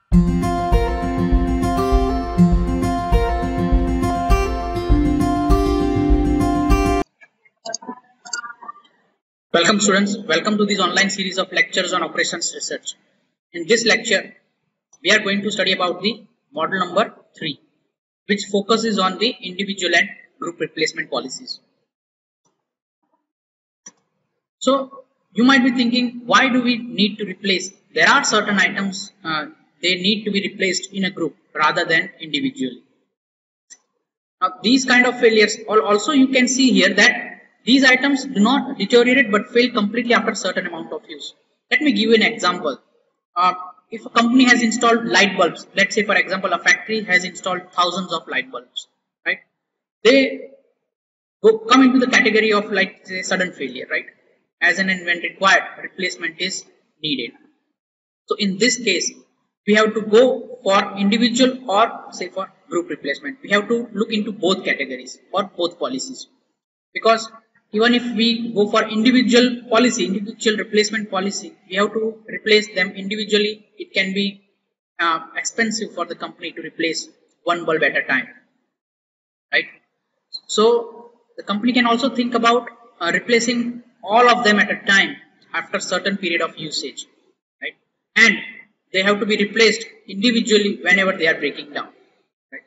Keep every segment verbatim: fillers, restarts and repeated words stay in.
Welcome students, welcome to this online series of lectures on operations research. In this lecture, we are going to study about the model number three, which focuses on the individual and group replacement policies. So, you might be thinking, why do we need to replace? There are certain items, uh, they need to be replaced in a group rather than individually. Now, these kind of failures, also you can see here that these items do not deteriorate but fail completely after a certain amount of use. Let me give you an example. Uh, if a company has installed light bulbs, let's say for example a factory has installed thousands of light bulbs, right? They go, come into the category of like say sudden failure, right? As and when required, replacement is needed. So in this case, we have to go for individual or say for group replacement. We have to look into both categories or both policies, because even if we go for individual policy, individual replacement policy, we have to replace them individually. It can be uh, expensive for the company to replace one bulb at a time, right? So the company can also think about uh, replacing all of them at a time after certain period of usage, right? And they have to be replaced individually whenever they are breaking down, right?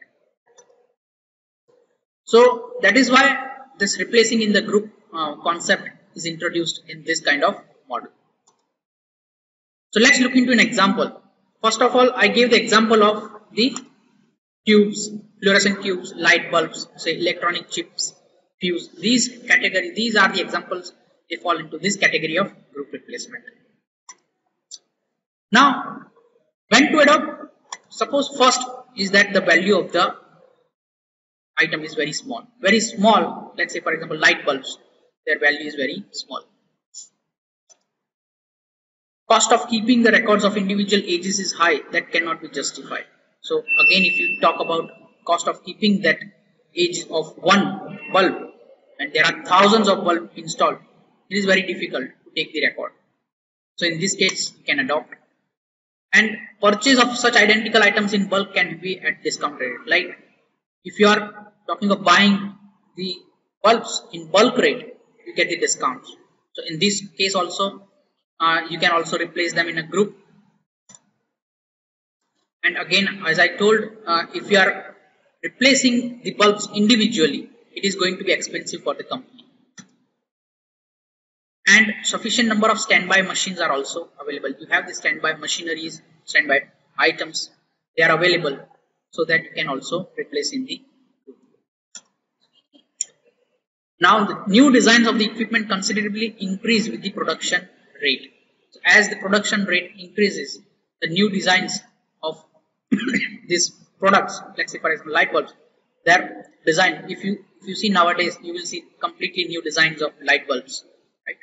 So that is why this replacing in the group uh, concept is introduced in this kind of model. So let's look into an example. First of all, I gave the example of the tubes, fluorescent tubes, light bulbs, say electronic chips, fuse. These category, these are the examples. They fall into this category of group replacement. Now, when to adopt? Suppose first is that the value of the item is very small. Very small, let's say for example light bulbs, their value is very small. Cost of keeping the records of individual ages is high, that cannot be justified. So again, if you talk about cost of keeping that age of one bulb and there are thousands of bulbs installed, it is very difficult to take the record. So in this case, you can adopt. And purchase of such identical items in bulk can be at discount rate. Like if you are talking of buying the bulbs in bulk rate, you get the discounts. So in this case also, uh, you can also replace them in a group. And again, as I told, uh, if you are replacing the bulbs individually, it is going to be expensive for the company. And sufficient number of standby machines are also available. You have the standby machineries, standby items, they are available, so that you can also replace in the group. Now the new designs of the equipment considerably increase with the production rate. So as the production rate increases, the new designs of these products, let's say for example light bulbs, their design, if you if you see nowadays, you will see completely new designs of light bulbs, right?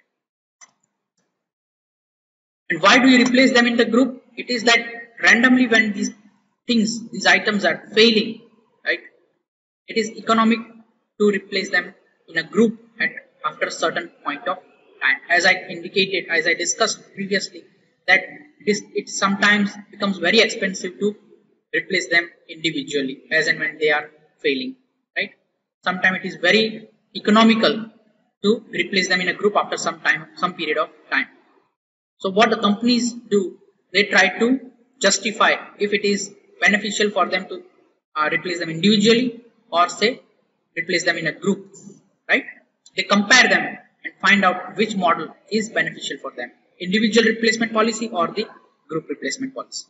And why do you replace them in the group? It is that randomly when these things, these items are failing, right, it is economic to replace them in a group at after a certain point of time. As I indicated, as I discussed previously, that this it sometimes becomes very expensive to replace them individually as and when they are failing, right? Sometimes it is very economical to replace them in a group after some time, some period of time. So what the companies do, they try to justify if it is beneficial for them to uh, replace them individually or say replace them in a group, right? They compare them and find out which model is beneficial for them, individual replacement policy or the group replacement policy.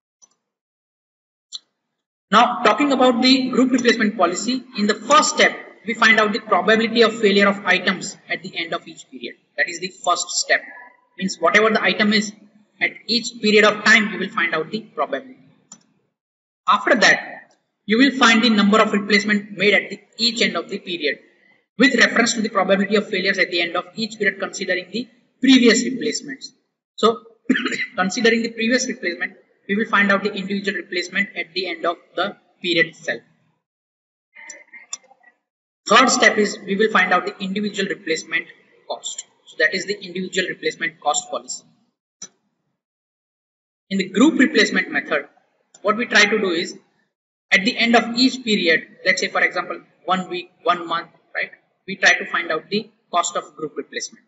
Now talking about the group replacement policy, in the first step we find out the probability of failure of items at the end of each period. That is the first step. Means whatever the item is, at each period of time you will find out the probability. After that, you will find the number of replacement made at the each end of the period with reference to the probability of failures at the end of each period considering the previous replacements. So considering the previous replacement, we will find out the individual replacement at the end of the period itself. Third step is we will find out the individual replacement cost. So that is the individual replacement cost policy. In the group replacement method, what we try to do is, at the end of each period, let's say for example one week, one month, right, we try to find out the cost of group replacement.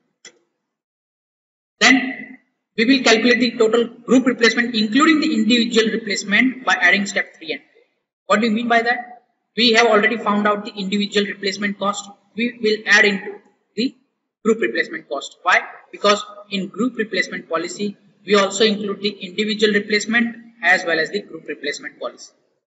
Then we will calculate the total group replacement including the individual replacement by adding step three and four. What do you mean by that? We have already found out the individual replacement cost. We will add into the group replacement cost. Why? Because in group replacement policy, we also include the individual replacement as well as the group replacement policy.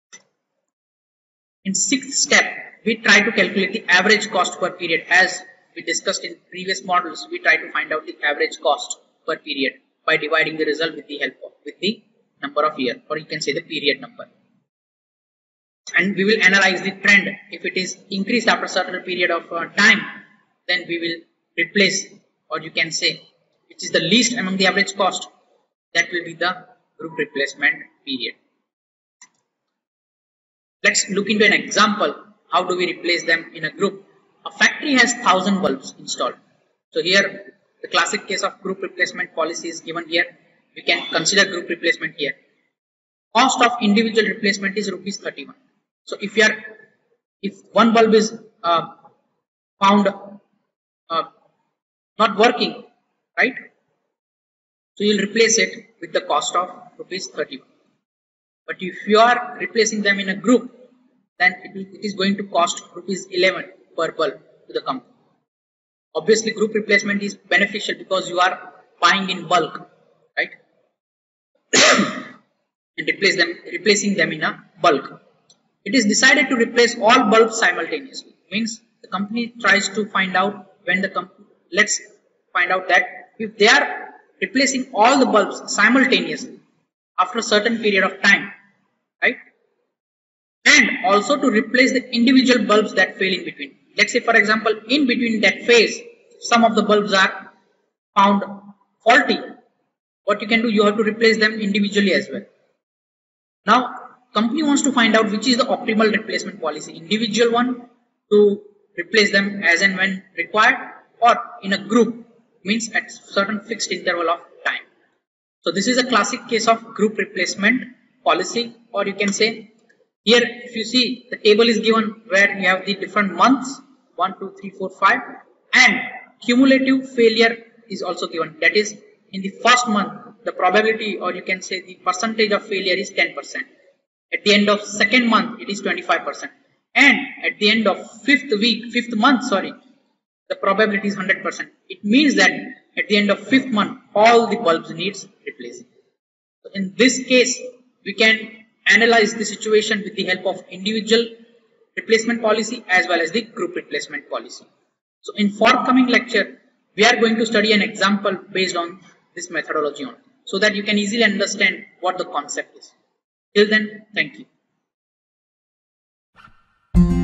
In sixth step, we try to calculate the average cost per period. As we discussed in previous models, we try to find out the average cost per period by dividing the result with the help of with the number of year, or you can say the period number. And we will analyze the trend. If it is increased after a certain period of uh, time, then we will replace, or you can say which is the least among the average cost, that will be the group replacement period. Let's look into an example. How do we replace them in a group? A factory has one thousand bulbs installed. So here the classic case of group replacement policy is given here. We can consider group replacement here. Cost of individual replacement is rupees thirty-one. So if you are, if one bulb is uh, found uh, not working, right? So you will replace it with the cost of rupees thirty-one. But if you are replacing them in a group, then it, will, it is going to cost rupees eleven per bulb to the company. Obviously, group replacement is beneficial because you are buying in bulk, right? And replace them, replacing them in a bulk. It is decided to replace all bulbs simultaneously. Means the company tries to find out when the company. Let's find out that if they are replacing all the bulbs simultaneously after a certain period of time, right? And also to replace the individual bulbs that fail in between. Let's say for example, in between that phase, some of the bulbs are found faulty. What you can do, you have to replace them individually as well. Now, company wants to find out which is the optimal replacement policy. Individual one to replace them as and when required, or in a group, means at certain fixed interval of time. So this is a classic case of group replacement policy, or you can say here if you see the table is given where you have the different months one, two, three, four, five, and cumulative failure is also given. That is, in the first month the probability, or you can say the percentage of failure is ten percent. At the end of second month it is twenty-five percent, and at the end of fifth week, fifth month, sorry, the probability is one hundred percent. It means that at the end of fifth month all the bulbs needs replacing. So in this case we can analyze the situation with the help of individual replacement policy as well as the group replacement policy. So in forthcoming lecture we are going to study an example based on this methodology only, so that you can easily understand what the concept is. Till then, thank you.